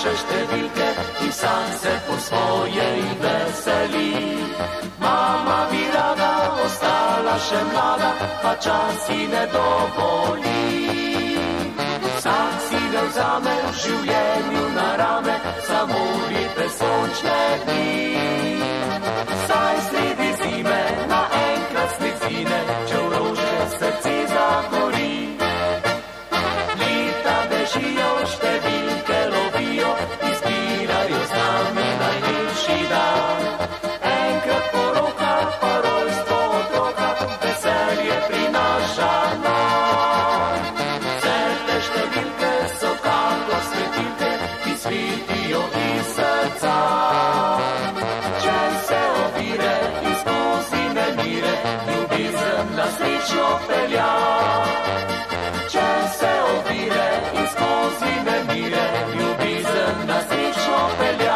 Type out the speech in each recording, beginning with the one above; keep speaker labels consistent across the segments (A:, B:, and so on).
A: naše številke in vsak se po svojej veseli. Mama bi rada ostala še mlada, pa čas ji ne dovoli. Vsak si ga vzame v življenju na rame, samo lepe sončne dni. Saj sredi zime naenkrat snezine, če v rože srce zagori. Leta bežijo, številke lovijo, izbirajo z nami najlepši dan. Enkrat poroka, pa rojstvo otroka, veselje prinaša nam. Vse te številke so kako svetilke, ki svetijo iz srca. Če se ovire in skozi nemire, ljubezen nas srečno pelja. Če se ovire in skozi nemire, ljubezen nas srečno pelja.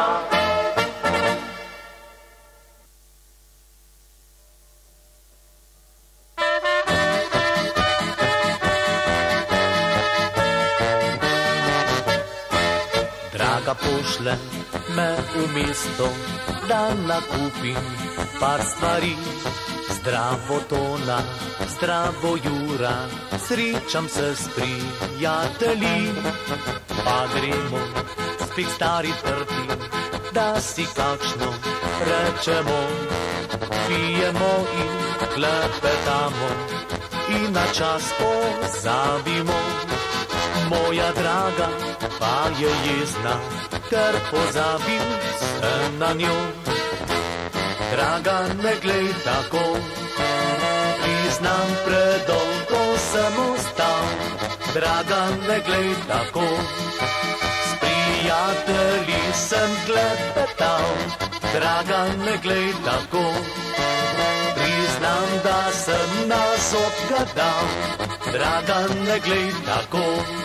A: Draga pošle me v mesto, da nakupim par stvari. Zdravo Tona, zdravo Jura, srečam se s prijatelji. Pa gremo spet stari trti, da si kakšno rečemo. Pijemo in klepetamo in na čas pozabimo. Moja draga pa je jezna, ker pozabil sem na njo. Draga, ne glej tako, priznam, predolgo sem ostal. Draga, ne glej tako, s prijatelji sem klepetal. Draga, ne glej tako, priznam, da sem nas obgadal. Draga, ne glej tako,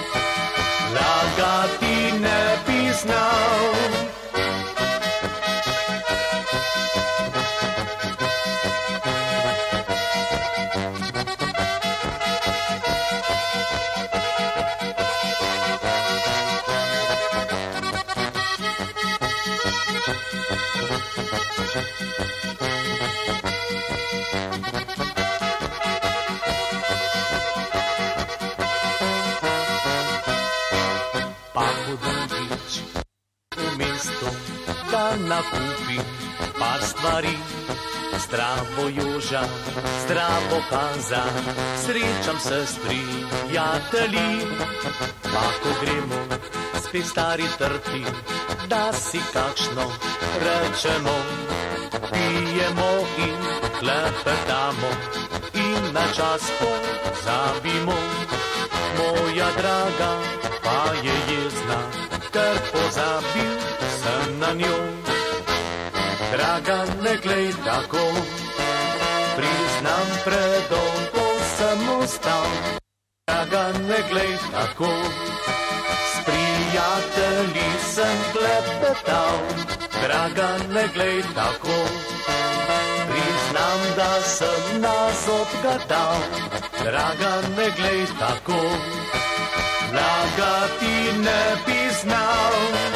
A: lagati ne bi znal. Nakupim par stvari, zdravo Joža, zdravo Hanza, srečam se s prijatelji. Pa ko gremo spet stari trti, da si kakšno rečemo. Pijemo in klepetamo in na čas pozabimo. Moja draga pa je jezna, ker pozabil sem na njo. Draga, ne glej tako, priznam, predolgo sem ostal. Draga, ne glej tako, s prijatelji sem klepetal. Draga, ne glej tako, priznam, da sem nas obgadal. Draga, ne glej tako, lagati ne bi znal.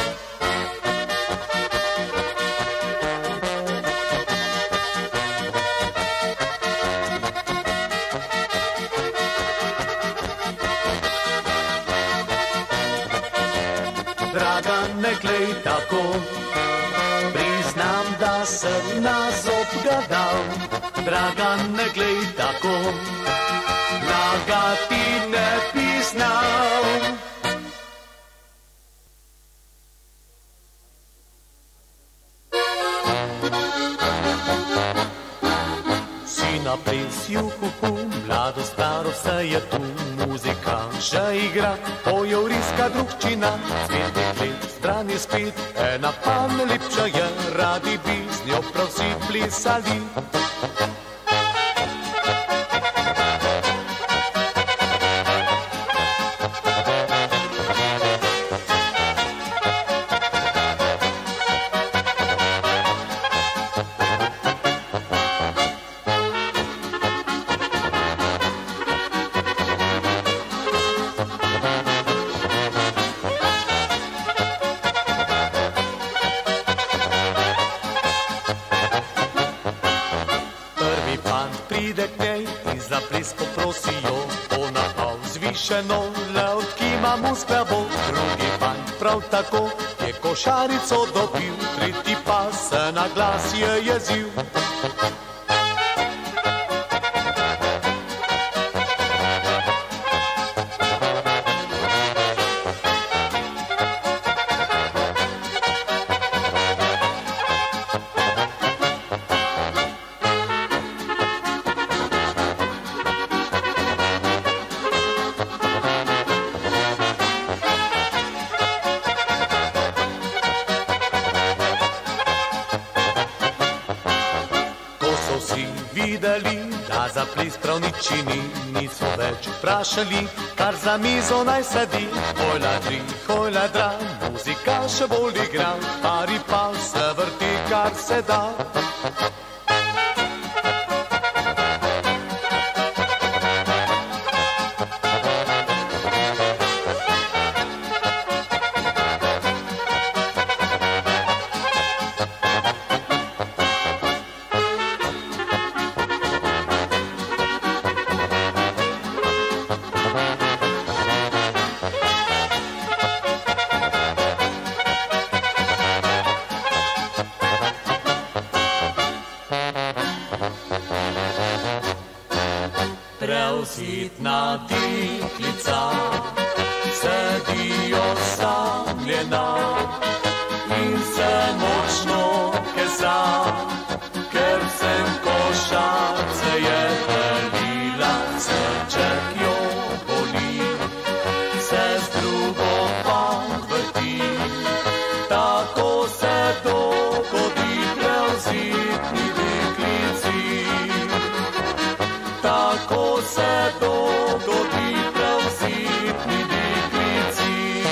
A: Draga, ne glej tako, priznam, da sem nas obgadal. Draga, ne glej tako, lagati ne bi znal. Si na plesju, mlado, staro, vse je tu. Muzika že igra, pojev riska drugčina. Svet deklet, stran je spet, ena pan lepša je. Radi bi z njo prav vsi plisali. še nole, odkima mu spebo. Drugi fant prav tako je košarico dobil, tretji pa se na glas je jezil. Da za ples prav ničini niso več vprašali, kar za mizo naj sedi. Hojla dra, muzika še bolj igra, pari pa se vrti, kar se da. Sitna deklica sedi osamljena in se močno kesa, ker sem košarce je delila, srček jo boli, se z drugo pa vrti, tako se dogodi prevzitni deklici. Tako se dogodi prevzitni deklici.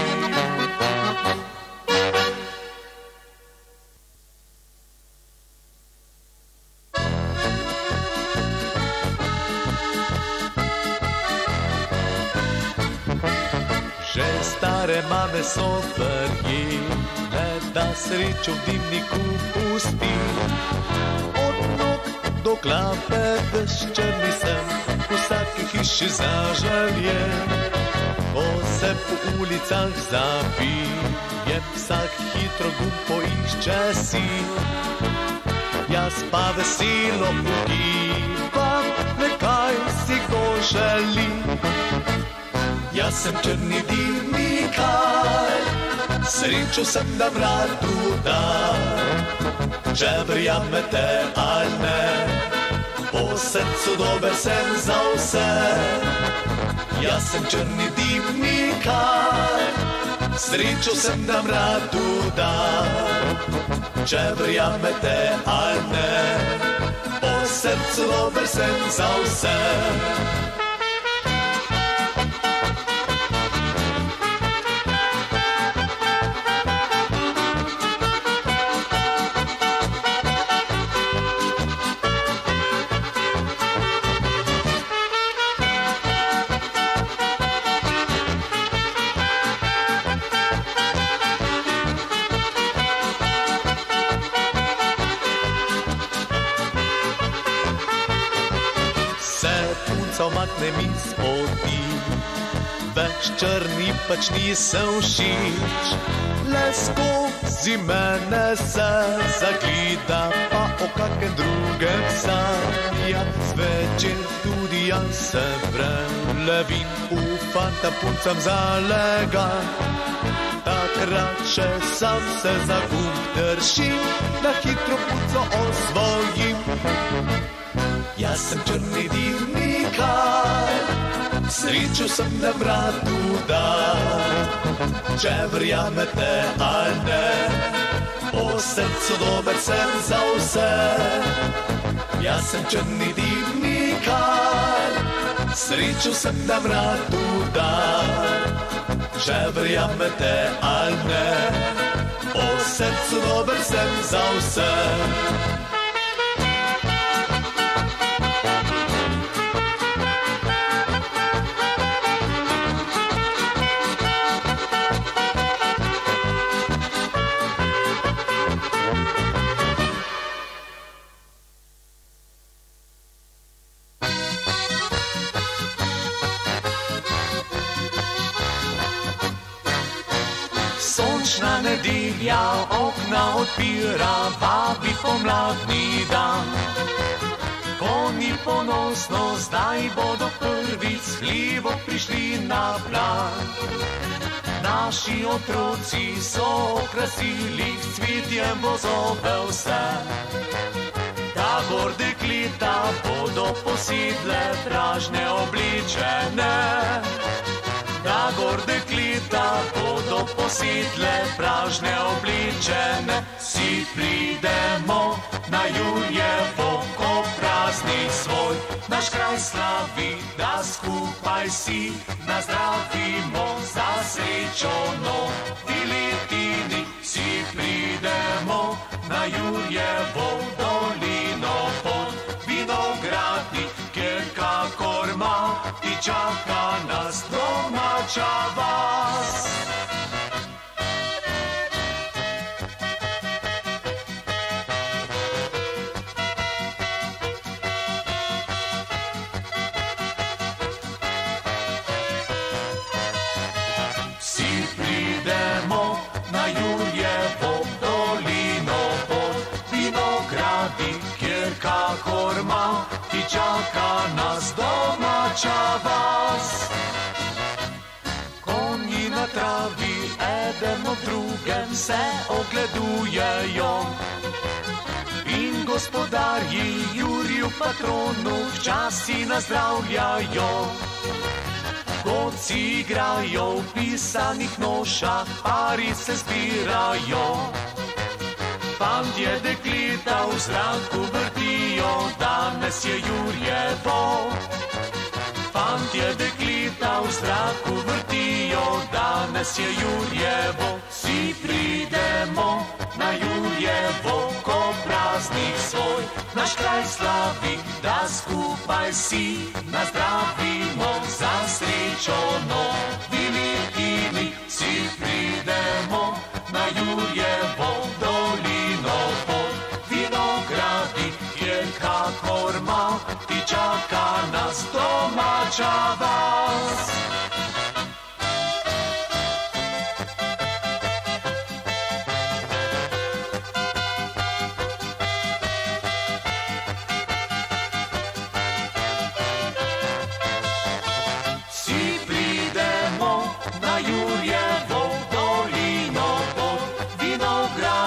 A: Že stare mame so verjele, da srečo v dimniku pusti. Od nog do klape ves črni sem, v vsaki hiši zažalje. Ko se po ulicah zapije, vsak hitro gumb poišče si. Jaz pa veselo ugibam, le kaj si kdo želi. Jaz sem črni dimnikar, srečo sem da vratu dam. Če verjamete ali ne, po srcu dober sem za vse. Jaz sem črni dimnikar, srečo sem da vratu dam. Če verjamete ali ne, po srcu dober sem za vse. Omaknem iz poti, več črni pač nisem všeč. Le skozi mene se zagleda, pa o kakem drugem sanja. Zvečer tudi jaz se prelevim, v fanta puncam zalegam. Takrat še sam se za gumb držim, na hitro punco osvojim. Jaz sem črni dimnikar, srečo sem da vratu dam. Če verjamete ali ne, po srcu dober sem za vse. Jaz sem črni dimnikar, srečo sem da vratu dam. Če verjamete ali ne, po srcu dober sem za vse. Ja okna odpira, vabi pomladni dan. Konji ponosno zdaj bodo prvič hljivo prišli na plan. Naši otroci so okrasili s cvetjem vozove vse. Tabor dekleta bodo posedle pražne oblečene. Tabor dekleta bodo posedle pražne oblečene. Vsi pridemo na Jurjevo, ko praznik svoj naš kraj slavi, da skupaj si nazdravimo za srečo novi letini. Vsi pridemo na Jurjevo dolino pod vinogradnik, kjer kakor mati čaka nas domača vas. Vsi pridemo na Jurjevo dolino pod vinogradnik, kjer kakor mati čaka nas domača vas. Konji na travi eden ob drugem se ogledujejo in gospodarji Jurju patronu včasih nazdravljajo. Godci igrajo v pisanih nošah, pari se zbirajo. Fantje dekleta v zraku vrtijo, danes je Jurjevo. Fantje dekleta v zraku vrtijo, danes je Jurjevo. Vsi pridemo na Jurjevo, ko praznik svoj naš kraj slavi, da skupaj si nazdravimo za srečo novi letini. Vsi pridemo na Jurjevo dolino pod vinogradnik, kjer kakor mati čaka nas domača vas. Vsi pridemo na Jurjevo dolino pod vinogradnik,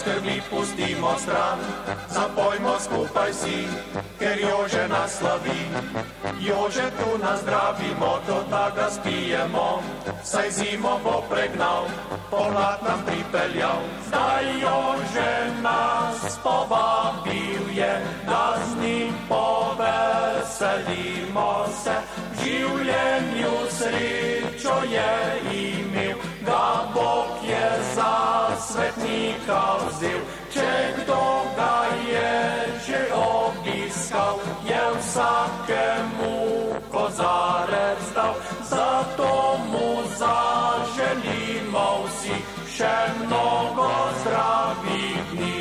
A: skrbi pustimo stran, zapojmo skupaj si, ker Jože nas slavi. Jože tu nas zdravimo, do daga spijemo, saj zimo bo pregnal, pomlad nam pripeljal. Zdaj Jože nas povabil je, da z njim poveselimo se, v življenju srečo je imel, ga Bog je za svetnika vzel. Če kdo ga je že obiskal, je vsakemu kozarec dal, zato mu zaželimo vsi še mnogo zdravih dni.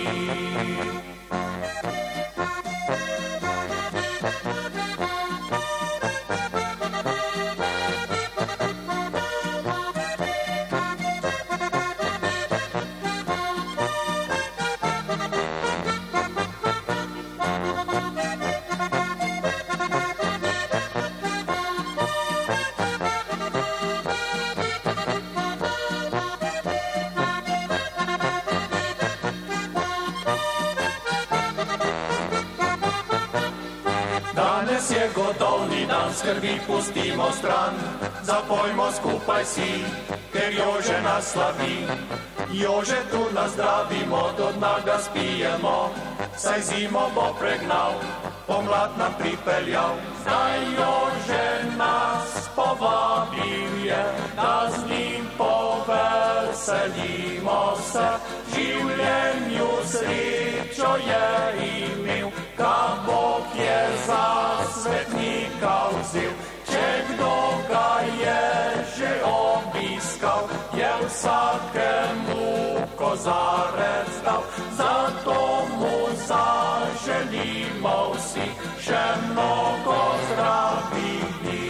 A: Danes je gotovni dan, skrbi pustimo stran, zapojmo skupaj si, ker Jože nas slavi. Jože tu nas zdravimo, do dna ga spijemo, saj zimo bo pregnal, pomlad nam pripeljal. Zdaj Jože nas povabil je, da z njim poveselimo se, v življenju srečo je imel, ga Bog je za svetnika vzel. Če kdo ga je že obiskal, je vsakemu kozarec dal, zato mu zaželimo vsi še mnogo zdravih dni.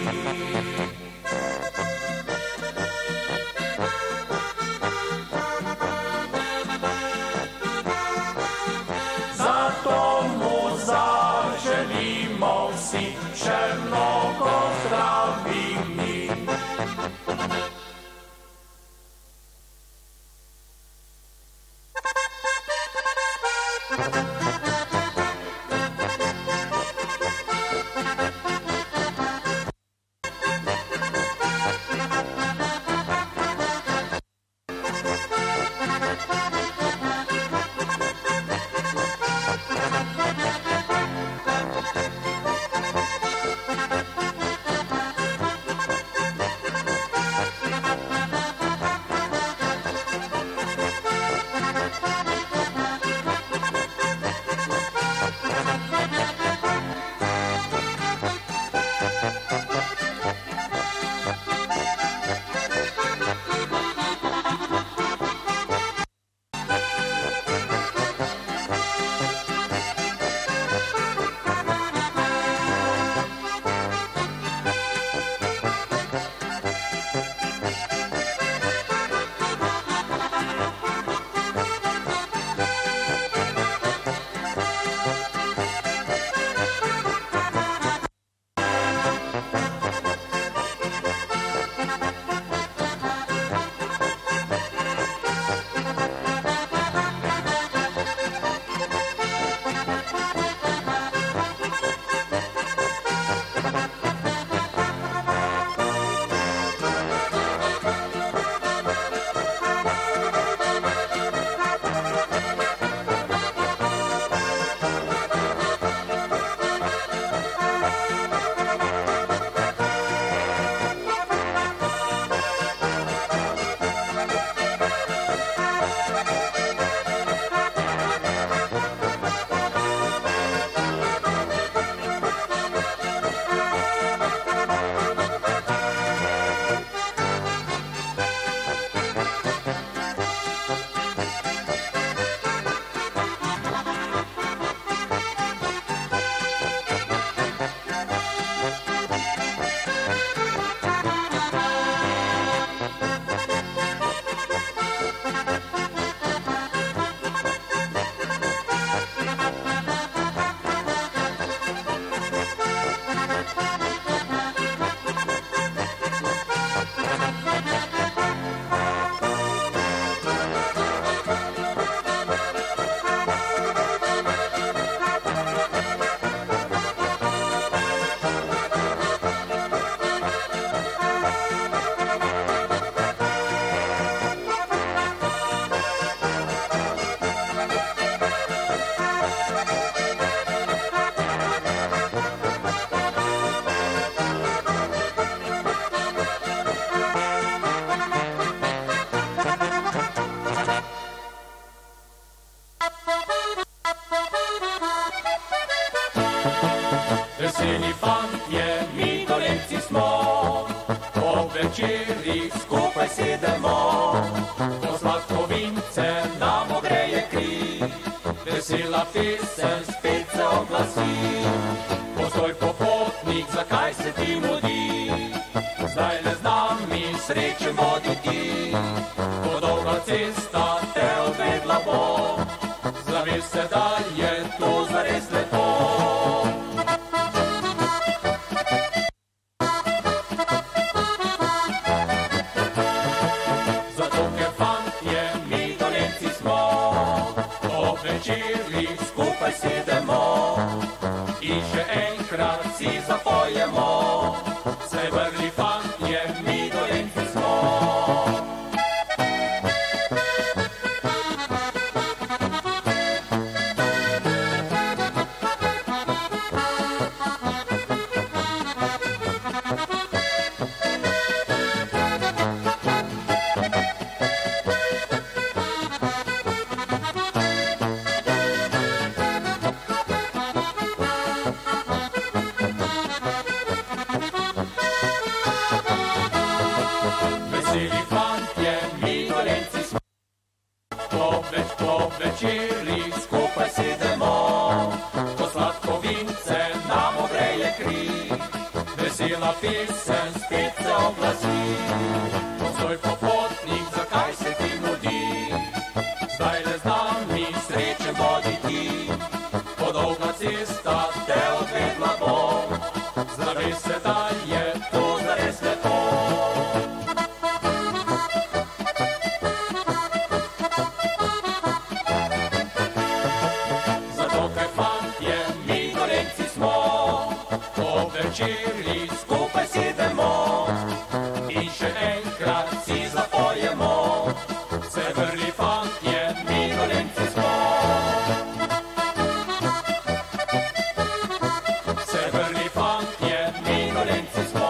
A: Zato mu zaželimo vsi še mnogo zdravih dni. Veseli fantje, mi dolenci smo, ob večerih skupaj sedemo, ko sladko vince nam ogreje kri, vesela pesem spet se oglasi. Postoj popotnik, zakaj se ti mudi, zdaj le z nami sreče voditi, ko dolga cesta te odvedla bo, zaveš se, da je to zares lepo. Zato, ker fantje, mi dolenci smo, ob večerih skupaj sedemo in še enkrat si zapojemo, srebrni fantje, mi dolenci smo. Veseli fantje, mi dolenci smo, ob večerih skupaj sedemo, ko sladko vince nam ogreje kri, vesela pesem spet se oglasi. Postoj popotnik, zakaj se ti mudi, zdaj le z nami sreče voditi, ko dolga cesta te odvedla bo, zaveš se, da je to zares lepo. Ob večerih skupaj sedemo in še enkrat si zapojemo, srebrni fantje, mi dolenci smo. Srebrni fantje, mi dolenci smo.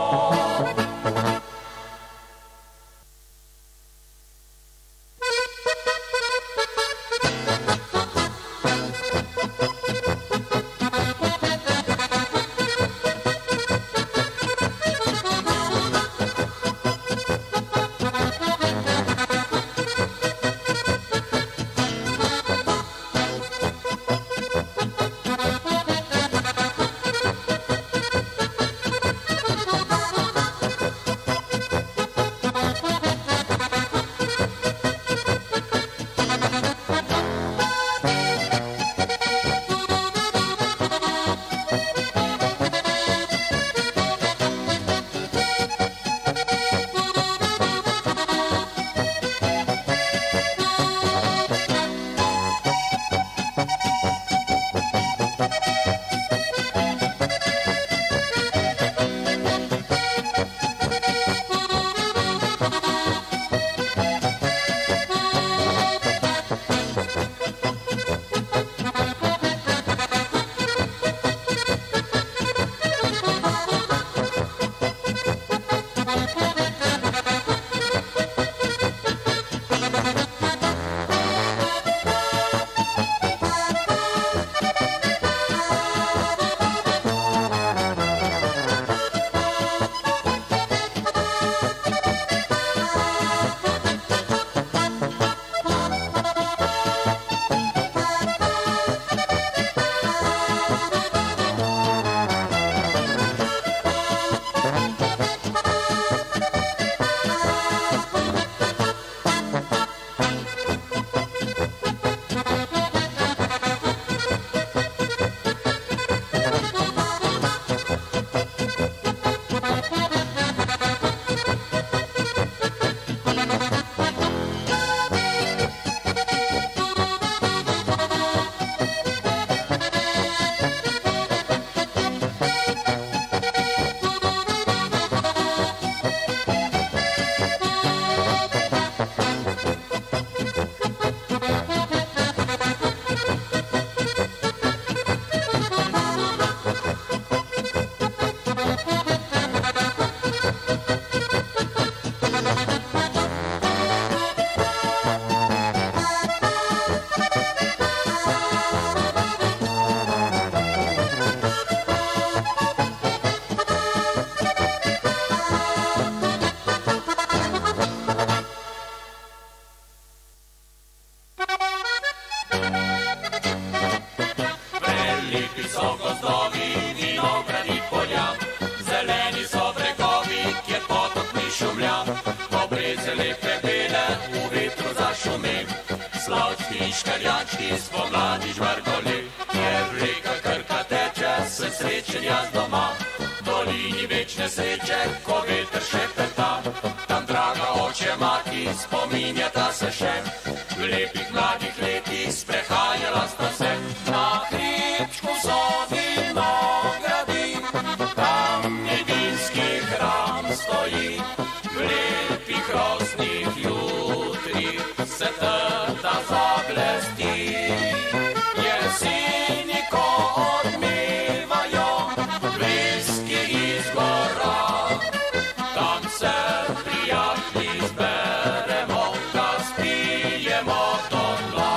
A: škarjančki spomladi žvargoli, kjer reka Krka teče, sem srečen jaz doma. V dolini večne sreče, ko veter šepeta, tam draga oče mati, spominjata se še. V lepih mladih letih sprehajala sta se na hribčku so vinogradi, tam nevinski hram stoji. V lepih rosnih jutrih se trta zablesti, jeseni, ko odmevajo bliski iz gora, tam se prijatelji zberemo, da spijemo do dna.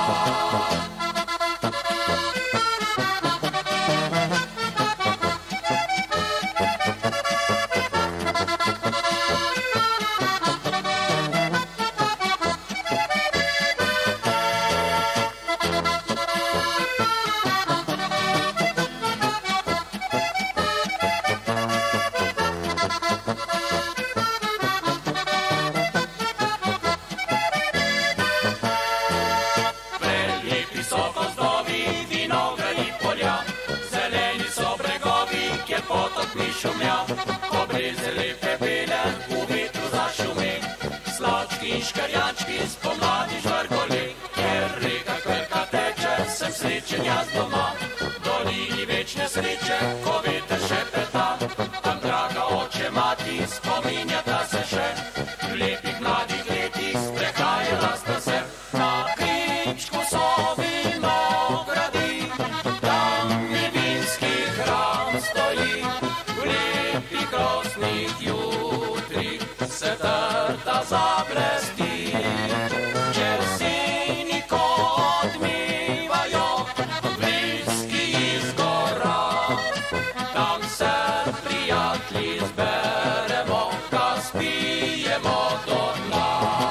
A: Ko breze lepe bele v vetru zašume, sladki škarjančki spomladi žvargoli, kjer reka Krka teče, sem srečen jaz doma. V dolini večne sreče, ko veter šepeta, tam draga oče mati, spominjata se še. V lepih mladih letih sprehajala sta se na hribčku so vinogradi, tam nevinski hram stoji. V lepih rosnih jutrih se trta zablesti, jeseni, ko odmevajo bliski iz gora, tam se prijatelji zberemo, da spijemo do dna.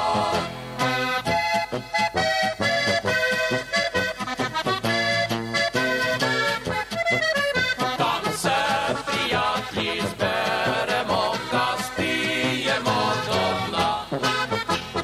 A: Tam se prijatelji zberemo, da spijemo do dna.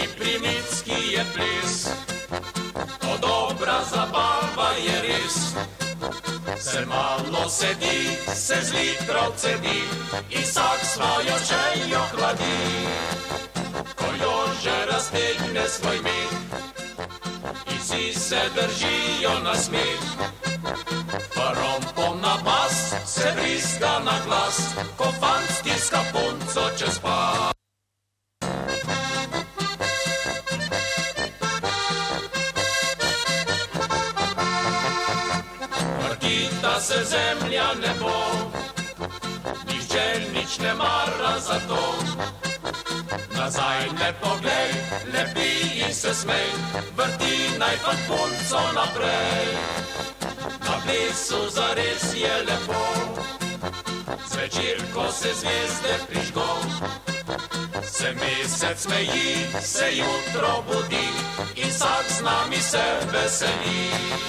A: Primitski je ples, to dobra zabava je res. Se malo sedi, se z litrov cedi in vsak svojo željo hladi. Ko jo že raztegne svoj med in vsi se držijo na smeh, parompom na bas se vriska na glas, ko fant stiska punco čez pas. Vrtita se zemlja nebo, nihče nič ne mara za to. Nazaj ne poglej, lepi in se smej, vrti naj fant punco naprej. Na plesu zares je lepo, zvečer, ko se zvezde prižgo, se mesec smeji, se jutro budi in vsak z nami se veseli.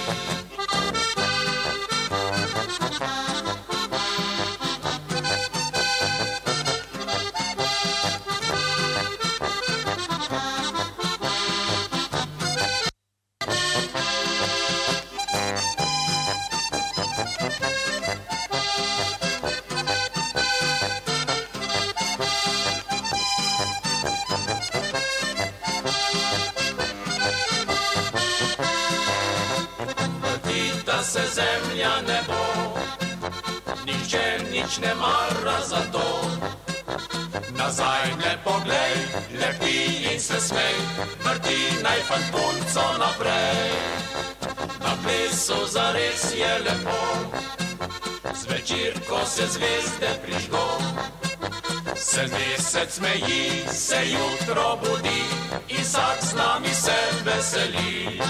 A: Se zemlja nebo, nihče nič ne mara za to. Nazaj ne poglej, lepi in se smej, vrti naj fant punco naprej. Na plesu zares je lepo, zvečer, ko se zvezde prižgo, se mesec smeji, se jutro budi in vsak z nami se veseli.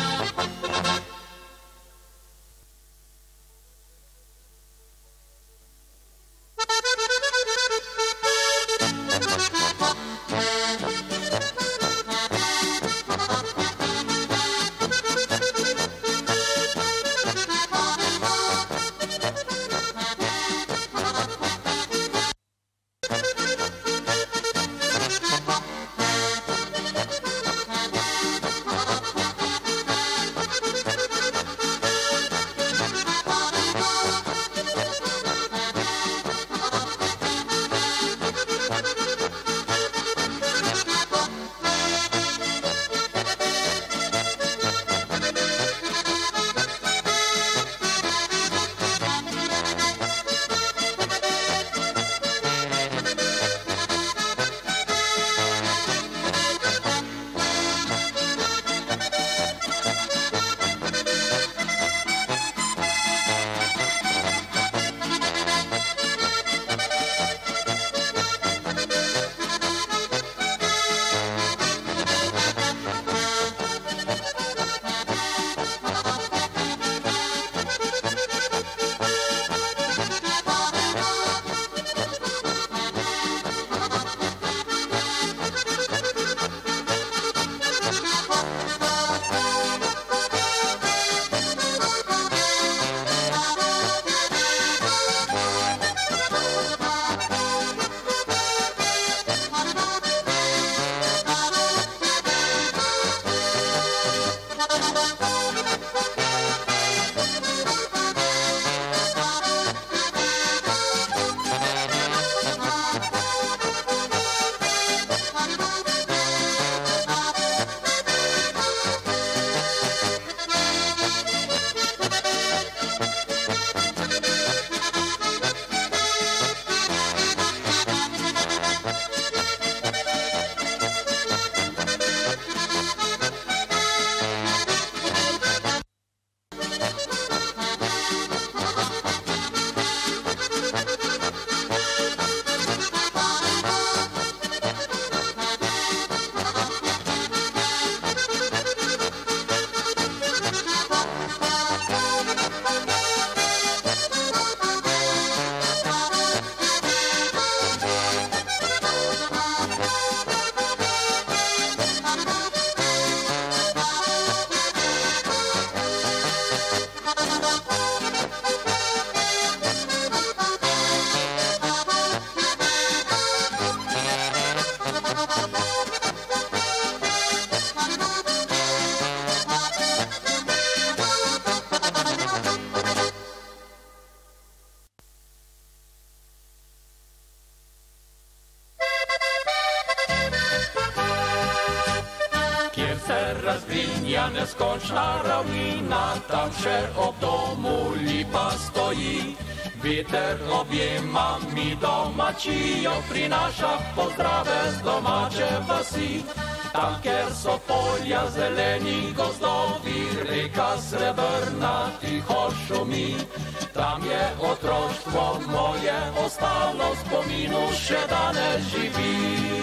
A: razblinja neskončna ravnina, tam še ob domu lipa stoji. Veter objema mi domačijo, prinaša pozdrave z domače vasi. Tam, kjer so polja zeleni gozdovi, reka srebrna tiho šumi. Tam je otroštvo moje ostalo, v spominu še danes živi.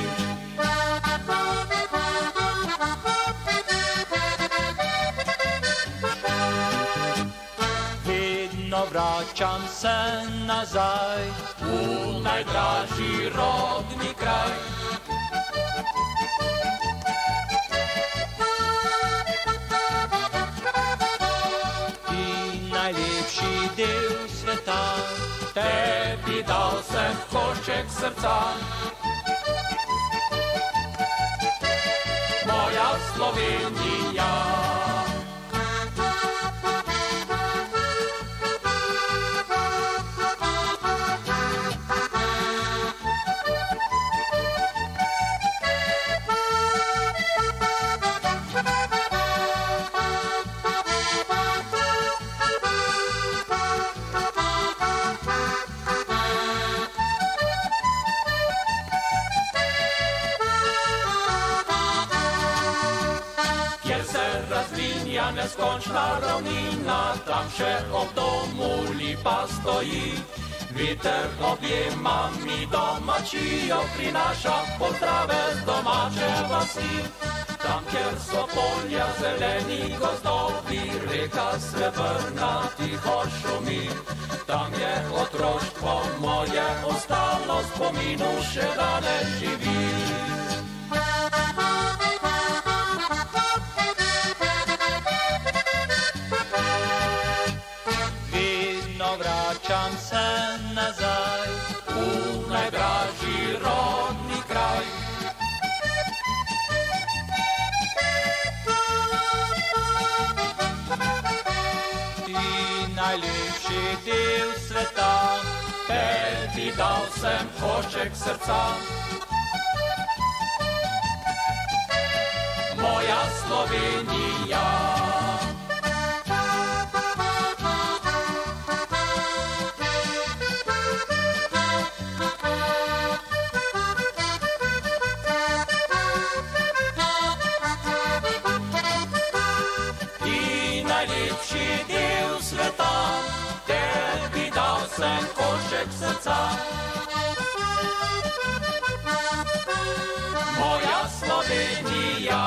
A: Vedno vračam se nazaj v najdražji rodni kraj. In najlepši del sveta, tebi dal sem košček srca. Moja Slovenija. Razvinja neskončna ravnina, tam še ob domu lipa stoji. Veter objema mi domačijo, prinaša pozdrave z domače vasi. Tam, kjer so polja zeleni gozdovi, reka srebrna tiho šumi. Tam je otroštvo moje ostalo, v spominu še danes živi. Vračam se nazaj v najdražji rodni kraj. Ti najlepši del sveta, tebi dal sem košček srca. Moja Slovenija. Najlepši del sveta, tebi dal sem košček srca. Moja Slovenija.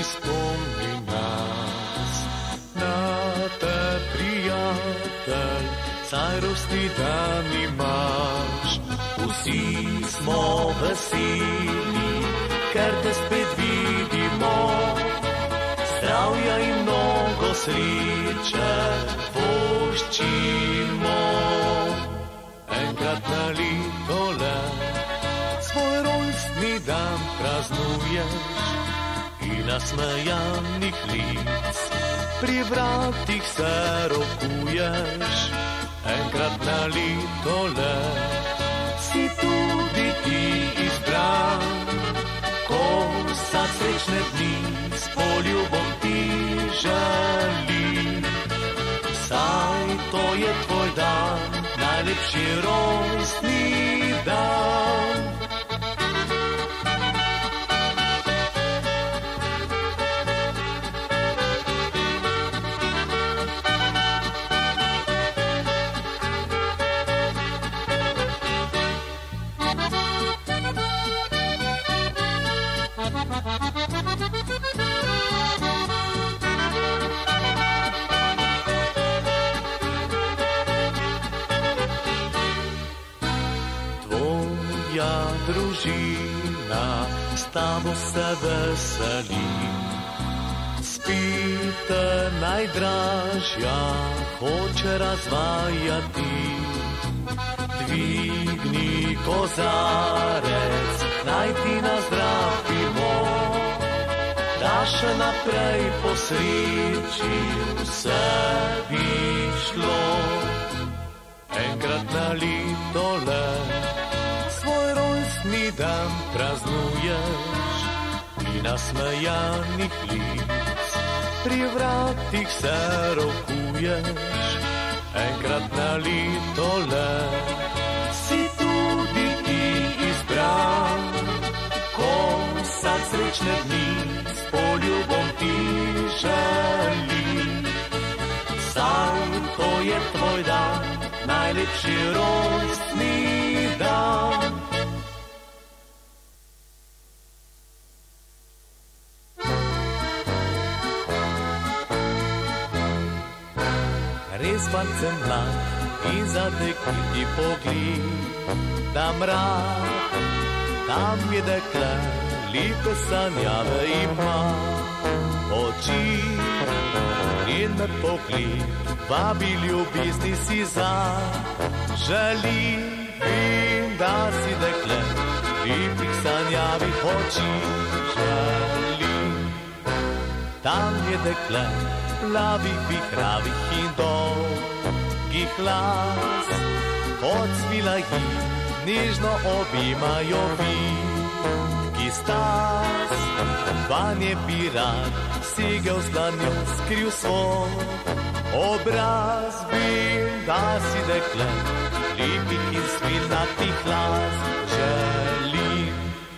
A: spomni nas na te, prijatelj, saj rojstni dan imaš. Vsi smo veseli, ker te spet vidimo, zdravja in mnogo sreče voščimo. Enkrat na leto le svoj rojstni dan praznuješ in nasmejanih lic pri vratih se rokuješ. Enkrat na leto le si tudi ti izbran, ko vsak srečne dni s poljubom ti želi. Saj to je tvoj dan, najlepši rojstni dan. Družina s tabo se veseli, spite najdražja hoče razvajati. Dvigni kozarec, naj ti nazdravimo, da še naprej po sreči vse bi šlo. Enkrat na leto le svoj rojstni dan praznuješ in nasmejanih lic pri vratih se rokuješ. Enkrat na leto le si tudi ti izbran, ko vsak srečne dni s poljubom ti želi. Saj to je tvoj dan, najlepši rojstni dan. Res pa sem mlad in zatekliti pogled, da mrak, tam je dekle, lepe sanjave ima. Oči in me pogled, vabi ljubezni si za. Želim, vem, da si dekle, lepih sanjavih oči. Želim, tam je dekle, plavih, vihravih in dolgih las, od svila jih nežno objimajo vitki stas. Vanje bi rad segel z dlanjo, skril svoj obraz. Vem, da si dekle, lepih in svilnatih las. Želim.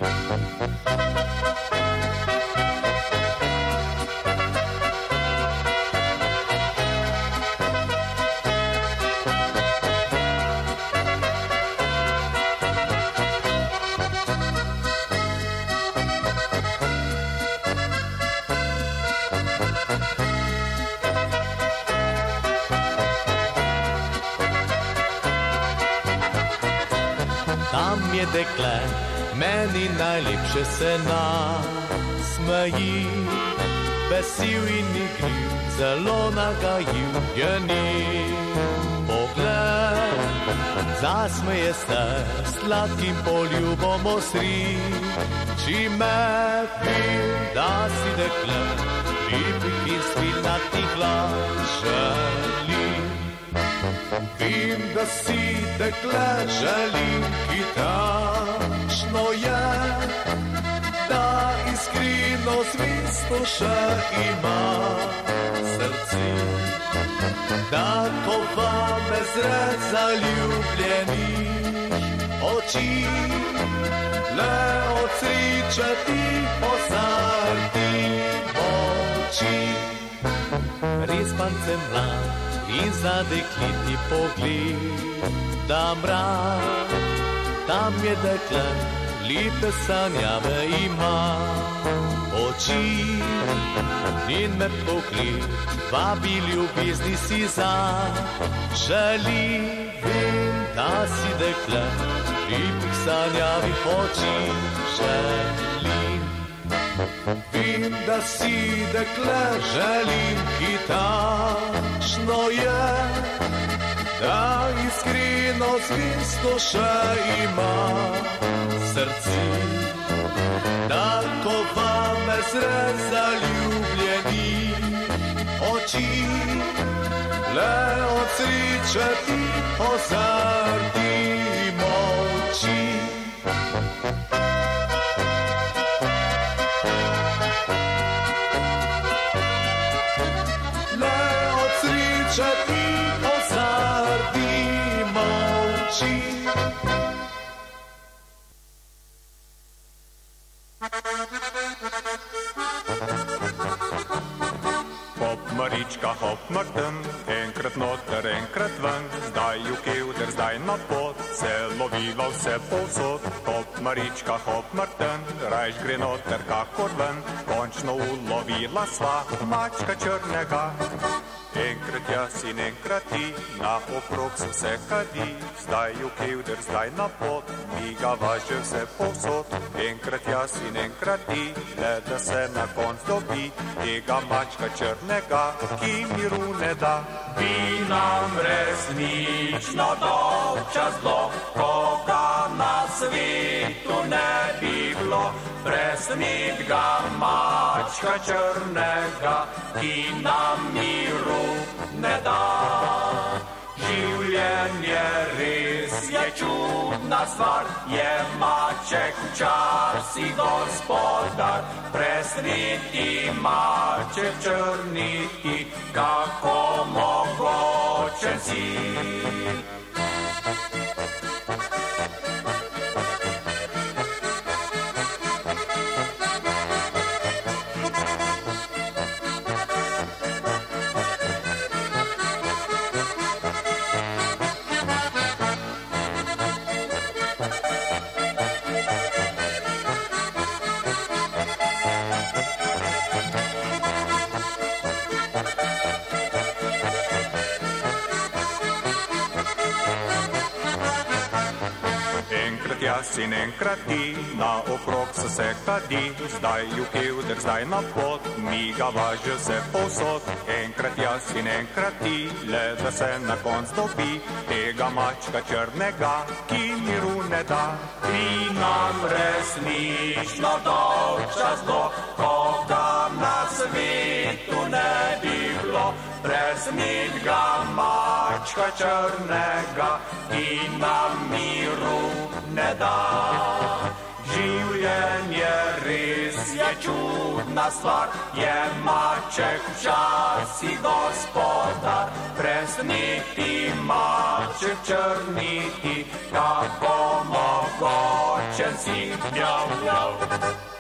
A: Tam je dekle, meni najlepše se nasmeji, vesel in igriv, zelo nagajiv je njen pogled. Zasmeje se sladkim poljubom osreči me. Vem, da si dekle, lepih in svilnatih las. Želim. Vem, da si dekle, želim, ki takšno je, da iskreno zvesto še ima srce, da kova me zre zaljubljenih oči, le od sreče ti pozarti oči. Res pa sem mlad in zadekliti pogled, da mrak, tam je dekle, lepe sanjave ima. Oči in me pogled vabi ljubezni si zaželi. Vem, da si dekle, lepih sanjavih oči želim. Vem, da si dekle, želim, ki takšno je, da iskreno zvesto še ima srce. Da ko vame zre zaljubljeni oči, le od sreče ti pozarti molči. Le od sreče ti pozarti molči.
B: Hop Marička, hop Martin, enkrat noter, enkrat ven, zdaj v kevder, zdaj na pot, se lovila vse povsod. Hop Marička, hop Martin, rajš gre noter kakor ven, končno ulovila sva mačka črnega. Enkrat jaz in enkrat ti, na okrog se vse kadi, zdaj v kevder, zdaj na pot, mi ga važe vse povsod. Enkrat jaz in enkrat ti, le da se na konc dobi tega mačka črnega, ki miru ne da.
A: Bi nam resnično dolgčas bilo, koga na svetu ne bi bilo, presnit ga mačka črnega, ki nam miru ne da. Življenje res je čudna stvar, je maček včasih gospodar, presniti maček črniti, kako mogočen si.
B: Jaz in enkrat ti, na okrog se vse kadi, zdaj v kevder, zdaj na pot, mi ga važe vse povsod. Enkrat jaz in enkrat ti, le da se na konc dobi tega mačka črnega, ki miru ne da.
A: Bi nam resnično dolgčas bilo, koga na svetu ne bi bilo, presnit ga mačka črnega, ki nam miru ne da. Življenje res je čudna stvar, je maček včasih gospodar, presniti maček črniti, kako mogočen si. Mjav, mjav.